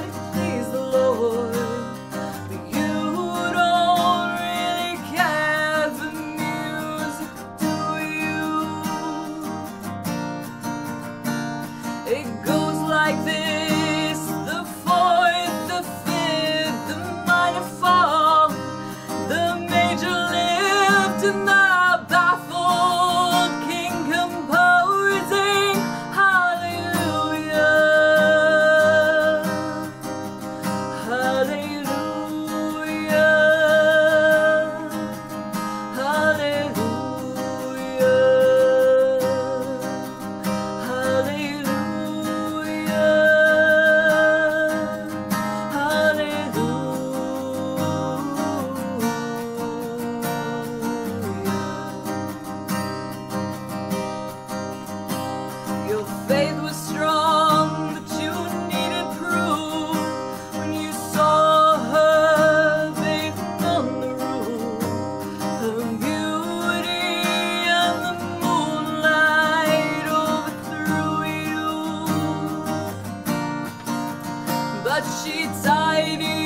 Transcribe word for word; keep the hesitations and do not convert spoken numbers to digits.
try to please the Lord, but you don't really care for music, do you? It goes like this: the fourth, the fifth, the minor fall, the major lift, and the baffled king composing hallelujah, hallelujah, hallelujah, hallelujah, hallelujah. Your faith was strong, but you needed proof when you saw her bathing on the roof. Her beauty and the moonlight overthrew you, but she tied you